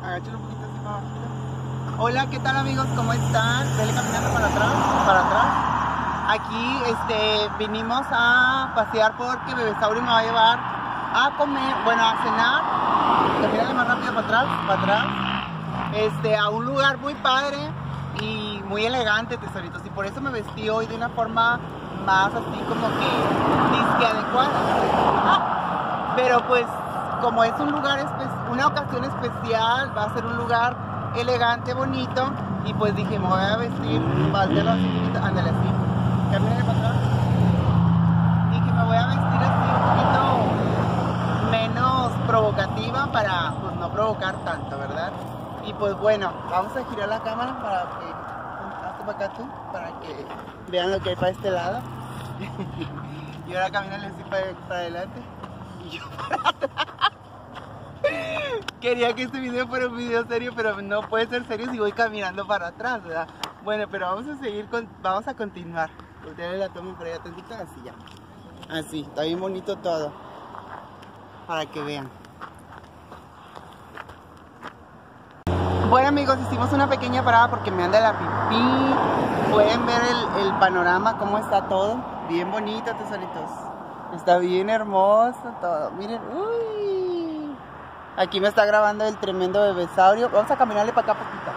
Agáchalo un poquito así para abajo. Hola, ¿qué tal amigos? ¿Cómo están? Vele caminando para atrás. Aquí vinimos a pasear porque Bebesaurio me va a llevar a comer, bueno, a cenar. Camínale más rápido para atrás. A un lugar muy padre y muy elegante, tesoritos. Y por eso me vestí hoy de una forma más así como que disque adecuada. Pero pues como es un lugar, una ocasión especial, va a ser un lugar elegante, bonito. Y pues dije, me voy a vestir, váltelo así, ándale así. Camínale para atrás. Dije, me voy a vestir así un poquito menos provocativa para pues no provocar tanto, ¿verdad? Y pues bueno, vamos a girar la cámara para que, hazte para acá tú, para que vean lo que hay para este lado. Y ahora camínale así para adelante. Y yo para atrás. Quería que este video fuera un video serio, pero no puede ser serio si voy caminando para atrás, ¿verdad? Bueno, pero vamos a seguir, vamos a continuar. Ustedes la tomen por allá tantito, así ya. Así, está bien bonito todo. Para que vean. Bueno amigos, hicimos una pequeña parada porque me anda la pipí. Pueden ver el panorama, cómo está todo. Bien bonito, tesoritos. Está bien hermoso todo. Miren, uy. Aquí me está grabando el tremendo Bebesaurio. Vamos a caminarle para acá poquito.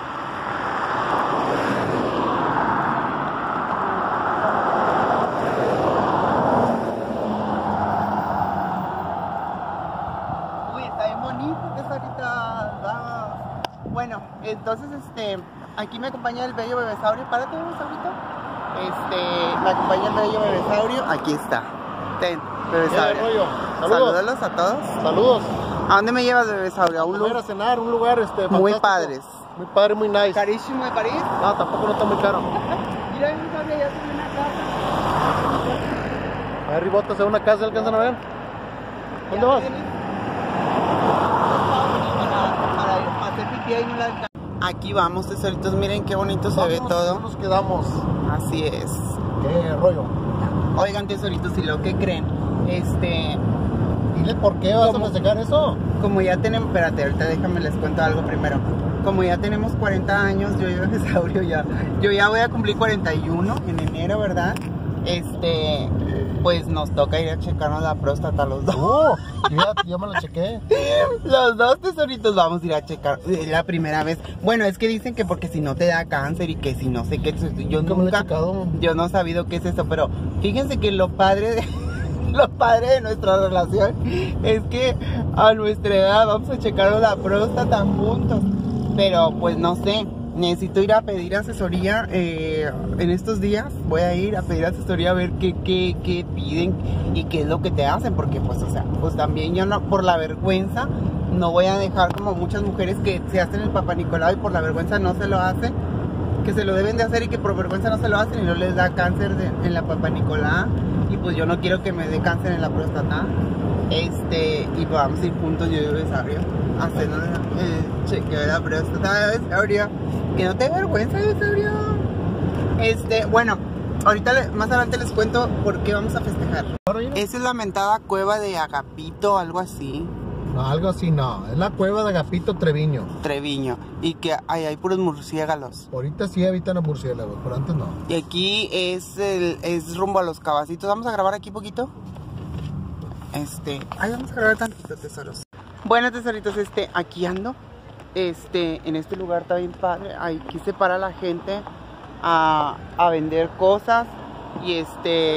Uy, está bien bonito, tesoritos. Vamos. Bueno, entonces aquí me acompaña el bello Bebesaurio. Párate, Bebesaurito. Me acompaña el bello Bebesaurio. Aquí está. Ten, Bebesaurio. Salúdalos a todos. Saludos. ¿A dónde me llevas, Bebesaurio? ¿A un lugar? A cenar, un lugar muy fantástico. padres. Muy padre, muy nice. ¿Carísimo de París? No, tampoco no está muy caro. Mira, Bebesaurio, ya tiene una casa. Ahí arribota, se ve una casa, ¿alcanzan a ver? ¿Dónde vas? Para hacer pipí ahí no la alcanza. Aquí vamos, tesoritos, miren qué bonito se ve todo. Nos quedamos. Así es. ¿Qué rollo? Oigan, tesoritos, ¿y lo que creen? Dile por qué vas a festejar eso. Como ya tenemos, espérate, ahorita déjame les cuento algo primero. Como ya tenemos 40 años, yo y Bebesaurio yo ya voy a cumplir 41 en enero, ¿verdad? Pues nos toca ir a checarnos la próstata los dos. Oh, ya me la chequé. Los dos, tesoritos, vamos a ir a checar. Es la primera vez. Bueno, es que dicen que porque si no te da cáncer y que si no sé qué. Yo nunca, yo no he sabido qué es eso, pero fíjense que lo padre de nuestra relación es que a nuestra edad vamos a checarnos la próstata juntos. Pero pues no sé, necesito ir a pedir asesoría en estos días. Voy a ir a pedir asesoría a ver qué piden y qué es lo que te hacen. Porque pues, o sea, pues también yo no, por la vergüenza, no voy a dejar como muchas mujeres que se hacen el Papá Nicolau y por la vergüenza no se lo hacen. Que se lo deben de hacer y que por vergüenza no se lo hacen y no les da cáncer en la Papá Nicolau. Y pues yo no quiero que me dé cáncer en la próstata. Y pues vamos a ir juntos, yo y Bebesaurio, a hacer el chequeo de la próstata de Bebesaurio. Que no te dé vergüenza, Bebesaurio. Bueno, ahorita más adelante les cuento por qué vamos a festejar. Esa es la mentada cueva de Agapito, algo así. No, algo así no, es la cueva de Agapito Treviño. Y que hay puros murciélagos. Ahorita sí habitan los murciélagos, pero antes no. Y aquí es rumbo a los Cabacitos. ¿Vamos a grabar aquí poquito? Vamos a grabar tantito, tesoros. Bueno, tesoritos, aquí ando. En este lugar está bien padre. Aquí se para la gente a vender cosas. Y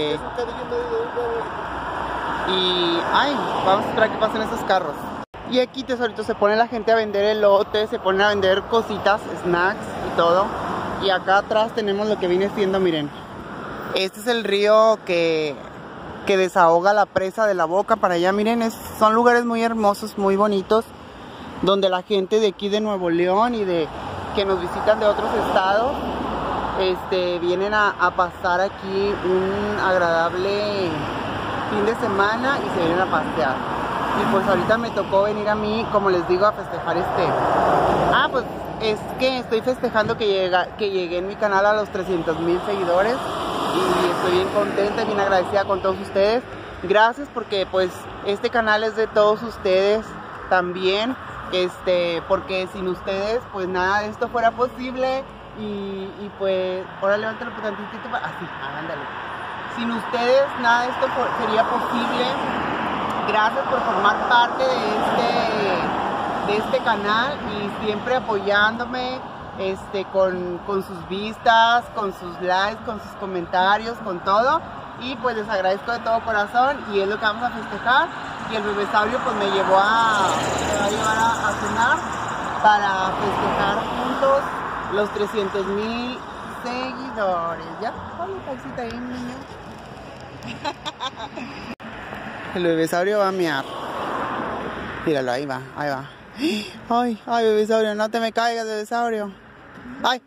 vamos a esperar que pasen esos carros. Y aquí, tesoritos, se pone la gente a vender elotes, se ponen a vender cositas, snacks y todo. Y acá atrás tenemos lo que viene siendo, miren. Este es el río que desahoga la presa de La Boca para allá. Miren, son lugares muy hermosos, muy bonitos, donde la gente de aquí de Nuevo León y que nos visitan de otros estados, vienen a pasar aquí un agradable fin de semana y se vienen a pasear. Y pues ahorita me tocó venir a mí, como les digo, a festejar pues es que estoy festejando que llegué en mi canal a los 300,000 seguidores. Y estoy bien contenta y bien agradecida con todos ustedes. Gracias porque pues este canal es de todos ustedes también. porque sin ustedes pues nada de esto fuera posible y pues, ahora levántalo por tantito, así, ándale. Sin ustedes nada de esto sería posible. Gracias por formar parte de este canal y siempre apoyándome con sus vistas, con sus likes, con sus comentarios, con todo. Y pues les agradezco de todo corazón y es lo que vamos a festejar. Y el bebesaurio pues me va a llevar a cenar para festejar juntos los 300,000 seguidores. ¿Ya? Hola, pausita ahí, niño. El bebesaurio va a mear. Míralo, ahí va, ahí va. Ay, ay, bebesaurio, no te me caigas, bebesaurio. Ay.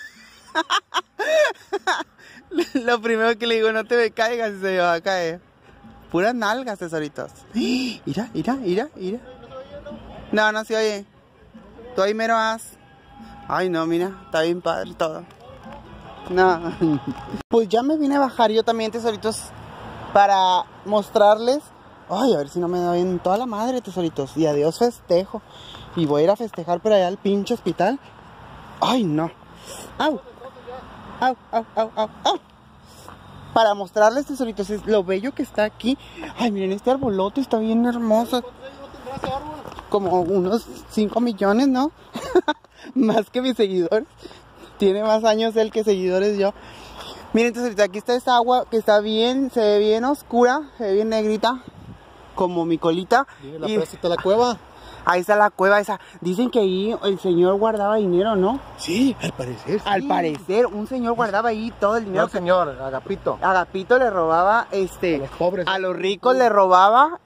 Lo primero que le digo, no te me caigas y se me va a caer. Puras nalgas, tesoritos. Mira, mira, mira, mira. No, no se oye. Tú ahí mero vas. Ay, no, mira, está bien padre todo. No. Pues ya me vine a bajar yo también, tesoritos, para mostrarles. Ay, a ver si no me da bien toda la madre, tesoritos. Y adiós festejo. Y voy a ir a festejar por allá al pinche hospital. Ay, no. Au. Au, au, au, au, au. Para mostrarles, tesoritos, lo bello que está aquí. Ay, miren, este arbolote está bien hermoso. Como unos 5 millones, ¿no? Más que mis seguidores. Tiene más años él que seguidores yo. Miren, tesoritos, aquí está esta agua que está bien, se ve bien oscura, se ve bien negrita. Como mi colita. La presa está la cueva. Ahí está la cueva esa. Dicen que ahí el señor guardaba dinero, ¿no? Sí, al parecer. Sí. Al parecer, un señor guardaba ahí todo el dinero. No, señor, Agapito. Agapito le robaba, a los pobres. A los ricos le robaba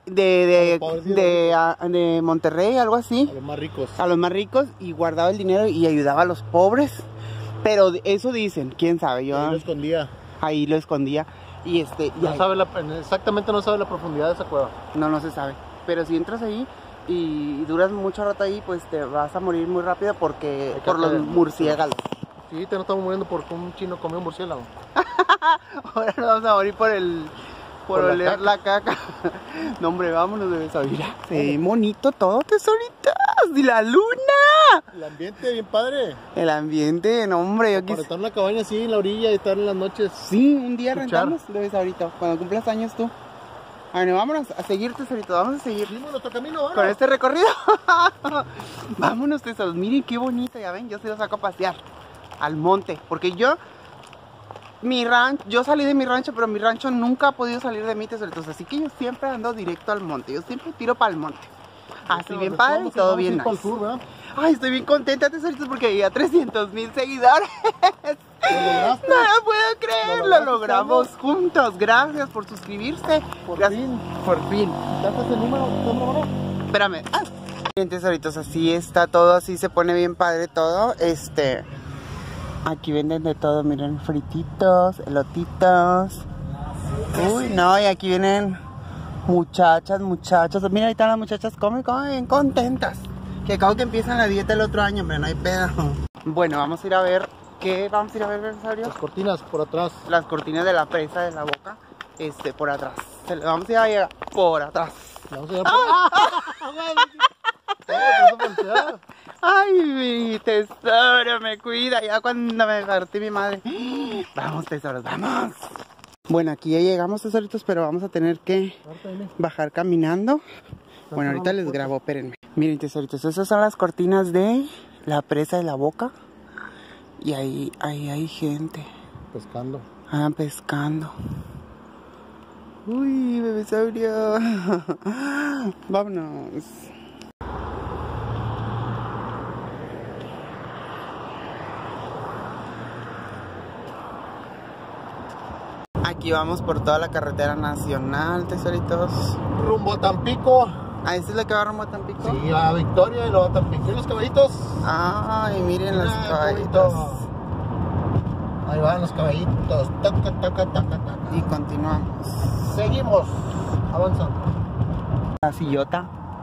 de Monterrey, algo así. A los más ricos. A los más ricos y guardaba el dinero y ayudaba a los pobres. Pero eso dicen, quién sabe. Yo ahí lo escondía. Ahí lo escondía. Y no sabe exactamente no sabe la profundidad de esa cueva. No se sabe. Pero si entras ahí y duras mucho rato ahí, pues te vas a morir muy rápido porque por los murciélagos. Sí, te no estamos muriendo porque un chino comió un murciélago. Ahora nos vamos a morir por oler la caca. No, hombre, vámonos de esa vida. Se ve bonito todo, tesoritas. Y la luna. El ambiente bien padre. El ambiente, no, hombre. Yo para estar en la cabaña así en la orilla y estar en las noches. Sí, un día rentamos, lo ves ahorita, cuando cumplas años tú. Bueno, vámonos a seguir, tesorito, vamos a seguir. Seguimos nuestro camino, ¿no? Con este recorrido. Vámonos, tesoros, miren qué bonito, ya ven, yo se los saco a pasear al monte, porque yo salí de mi rancho, pero mi rancho nunca ha podido salir de mí, tesoritos, así que yo siempre ando directo al monte, yo siempre tiro para el monte. Así bien padre y todo bien nice. Sur, ay, estoy bien contenta, tesoritos, porque llegué a 300,000 seguidores. No lo puedo creer, lo logramos juntos. Gracias por suscribirse. Por fin. ¿Daste el número? Espérame. Bien, tesoritos, así está todo, así se pone bien padre todo. Aquí venden de todo, miren, frititos, elotitos. Uy, no, y aquí vienen muchachas. Mira, ahí están las muchachas, comen bien contentas. Que acabo que empiezan la dieta el otro año, pero no hay pedo. Bueno, vamos a ir a ver. ¿Qué vamos a ir a ver, Rosario? Las cortinas por atrás. Las cortinas de la presa de la boca, por atrás. Vamos a ir a llegar por atrás. Vamos a ir por atrás. Ay, mi tesoro, me cuida. Ya cuando me partí mi madre. Vamos, tesoros, vamos. Bueno, aquí ya llegamos, tesoritos, pero vamos a tener que bajar caminando. Bueno, ahorita les grabo, espérenme. Miren, tesoritos, esas son las cortinas de la presa de la boca. Y ahí hay gente. Pescando. Ah, pescando. Uy, bebesaurio. Vámonos. Aquí vamos por toda la carretera nacional, tesoritos. Rumbo a Tampico. ¿Ah, esa es la que va rumbo a Tampico? Sí, a Victoria y luego a Tampico. ¿Miren los caballitos? Ay, miren los caballitos. Ahí van los caballitos. Y continuamos. Seguimos avanzando. La sillota.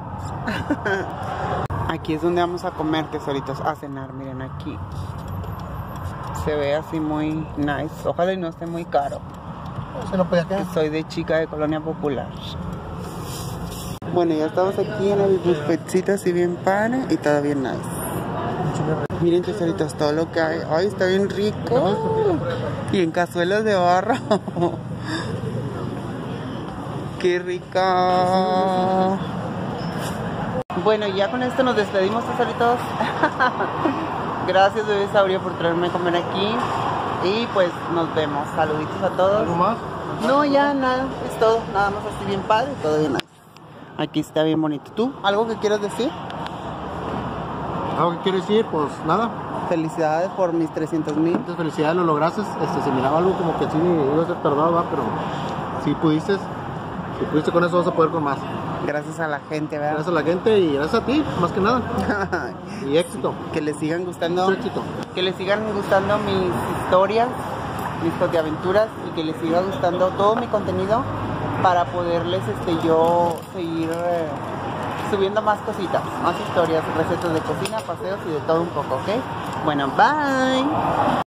Aquí es donde vamos a comer, tesoritos, a cenar, miren aquí. Se ve así muy nice. Ojalá y no esté muy caro. Se no puede quedar. Soy de chica de Colonia Popular. Bueno, ya estamos aquí en el buffetcito así bien padre y todo bien nice. Miren, tesoritos, todo lo que hay. Ay, está bien rico. Y en cazuelas de barro. ¡Qué rica! Bueno, ya con esto nos despedimos, tesoritos. Gracias, bebé Saurio, por traerme a comer aquí. Y pues nos vemos. Saluditos a todos. ¿Algo más? No, ya nada. Es todo. Nada más así bien padre. Todo bien nice. Aquí está bien bonito. ¿Tú? ¿Algo que quieras decir? ¿Algo que quiero decir? Pues nada. Felicidades por mis 300,000. Muchas felicidades, lo lograste. Se miraba algo como que sí iba a ser tardado, ¿va? Pero sí pudiste. Si pudiste con eso vas a poder con más. Gracias a la gente, ¿verdad? Gracias a la gente y gracias a ti, más que nada. Y éxito. Que les sigan gustando. Mucho éxito. Que les sigan gustando mis historias, mis de aventuras, y que les siga gustando todo mi contenido para poderles yo seguir subiendo más cositas, más historias, recetas de cocina, paseos y de todo un poco, ¿ok? Bueno, bye.